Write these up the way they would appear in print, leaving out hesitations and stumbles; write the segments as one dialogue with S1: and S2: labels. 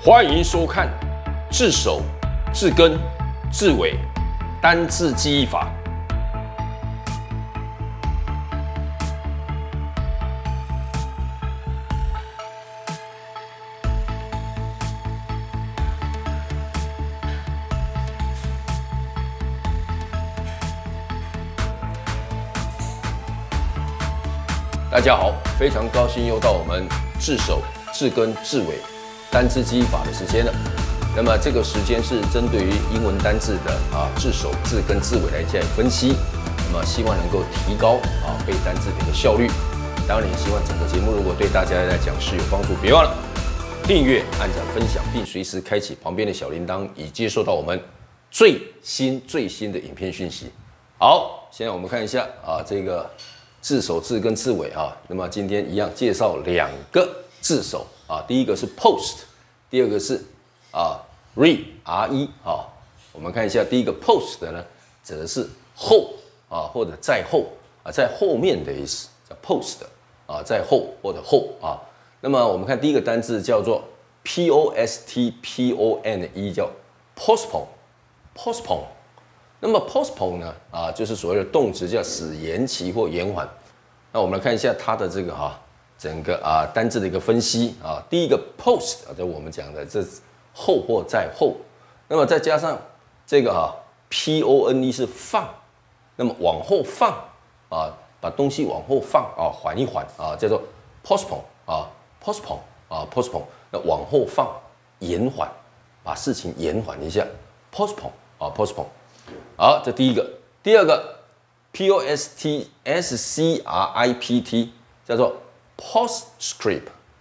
S1: 欢迎收看字首、字根、字尾单字记忆法。大家好，非常高兴又到我们字首、字根、字尾单字记忆法的时间了。那么这个时间是针对于英文单字的字首、字根、字尾来加以分析。那么希望能够提高背单字的一个效率。当然也希望整个节目如果对大家来讲是有帮助，别忘了订阅、按赞、分享，并随时开启旁边的小铃铛，以接收到我们最新的影片讯息。好，现在我们看一下这个字首、字根、字尾那么今天一样介绍两个字首第一个是 post， 第二个是re re 我们看一下第一个 post 呢，指的是后或者在后在后面的意思，叫 post 在后或者后那么我们看第一个单字叫做 postpone， 叫 postpone。那么 postpone 呢就是所谓的动词，叫使延期或延缓。那我们来看一下它的这个整个单字的一个分析第一个 post 就我们讲的这后或在后，那么再加上这个pone 是放，那么往后放把东西往后放缓一缓叫做 postpone postpone 那往后放延缓，把事情延缓一下 postpone postpone。好，这第一个。第二个 postscript 叫做 postscript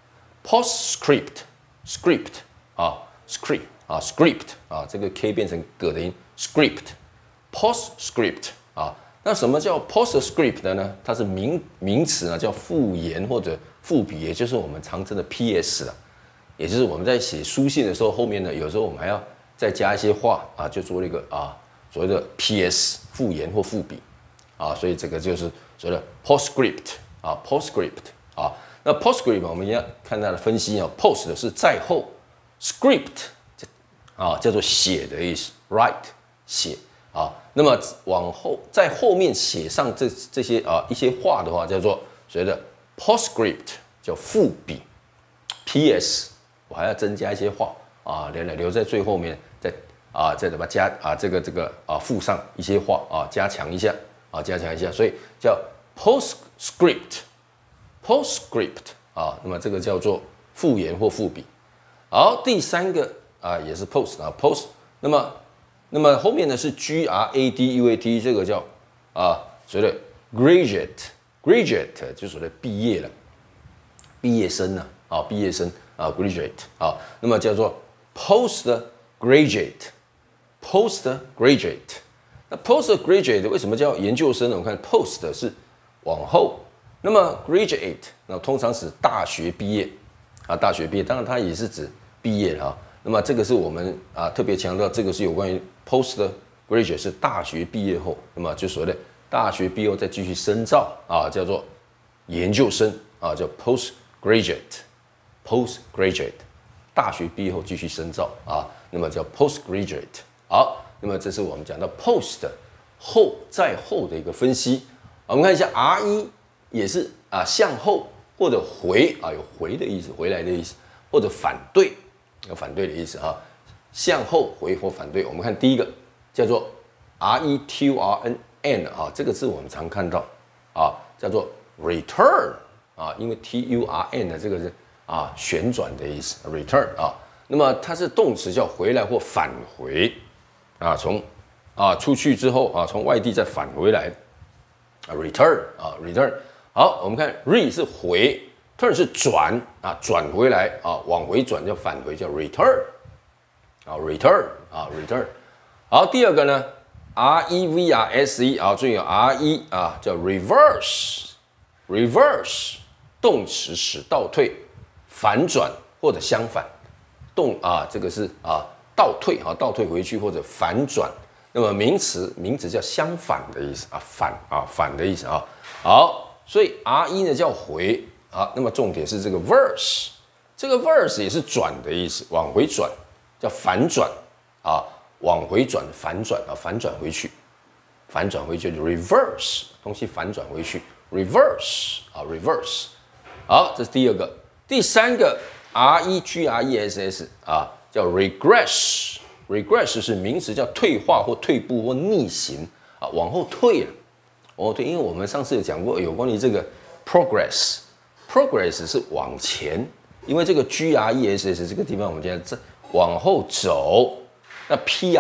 S1: script script 这个 k 变成葛的音 script postscript 那什么叫 postscript 呢？它是名词呢，叫附言或者附笔，也就是我们常称的 PS 也就是我们在写书信的时候，后面呢有时候我们还要再加一些话就做了一个所谓的 PS 附言或附笔所以这个就是所谓的 postscript postscript那 postscript 我们要看它的分析post 是在后 ，script 叫做写的意思 ，write 写那么往后在后面写上这些一些话的话，叫做所谓的 postscript 叫附笔 ，PS 我还要增加一些话留在最后面，再怎么加这个附上一些话加强一下所以叫 postscript 那么这个叫做附言或附笔。好，第三个也是 post post， 那么后面呢是 graduate， 这个叫所谓的 graduate 就所谓的毕业了，毕业生graduate 那么叫做 postgraduate。那 postgraduate 为什么叫研究生呢？我们看 post 是往后，那么 graduate 那通常指大学毕业大学毕业，当然它也是指毕业那么这个是我们特别强调，这个是有关于 postgraduate 是大学毕业后，那么就所谓的大学毕业后再继续深造叫做研究生叫 postgraduate， 大学毕业后继续深造那么叫 postgraduate。好，那么这是我们讲到 post 后在后的一个分析。我们看一下 re 也是向后或者回有回的意思，回来的意思，或者反对，有反对的意思向后回或反对。我们看第一个叫做 return 这个字我们常看到叫做 return 因为 turn 的这个是旋转的意思 return 那么它是动词，叫回来或返回从出去之后从外地再返回来return return。好，我们看 re 是回 ，turn 是转转回来往回转叫返回，叫 return return return。好，第二个呢 reverse 注意re 叫 reverse 动词使倒退、反转或者相反这个是倒退倒退回去或者反转。那么名词叫相反的意思反的意思好，所以 re 呢叫回那么重点是这个 verse 这个 verse 也是转的意思，往回转，叫反转啊，往回转，反转啊，反转回去，反转回去就 reverse， 东西反转回去 ，reverse 啊 ，reverse。好，这是第二个，第三个 regress 啊，叫 regress，regress 是名词，叫退化或退步或逆行啊，往后退了，往后退，因为我们上次有讲过有关于这个 progress 是往前。因为这个 gress 这个地方，我们现在往后走，那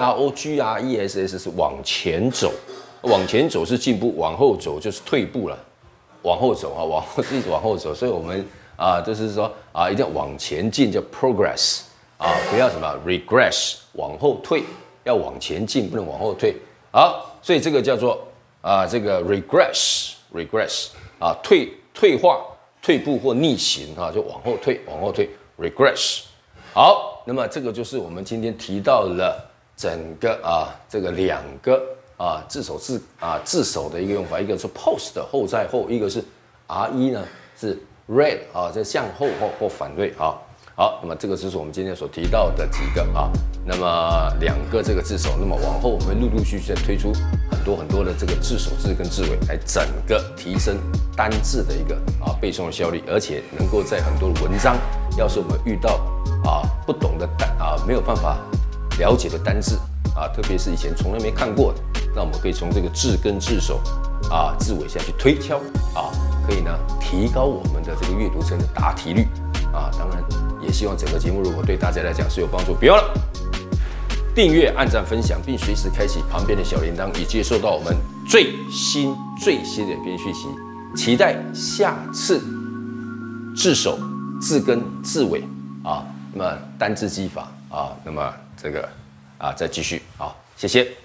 S1: gress 是往前走，往前走是进步，往后走就是退步了，往后走啊，一直往后走，所以我们就是说一定要往前进，叫 progress 啊，不要什么 regress 往后退，要往前进，不能往后退。好，所以这个叫做这个 regress 啊，退化。退步或逆行就往后退 regress。好，那么这个就是我们今天提到了整个这个两个字首的一个用法，一个是 post 后在后，一个是 re 呢是 read 这向后或反对好，那么这个就是我们今天所提到的几个那么两个这个字首，那么往后我们陆续再推出很多的这个字首字跟字尾，来整个提升单字的一个背诵的效率，而且能够在很多的文章，要是我们遇到不懂的没有办法了解的单字特别是以前从来没看过的，那我们可以从这个字跟字首字尾下去推敲可以呢提高我们的这个阅读层的答题率当然也希望整个节目如果对大家来讲是有帮助，别忘了订阅、按赞、分享，并随时开启旁边的小铃铛，以接收到我们最新的影片讯息。期待下次字首、字根、字尾那么单字记法那么这个再继续谢谢。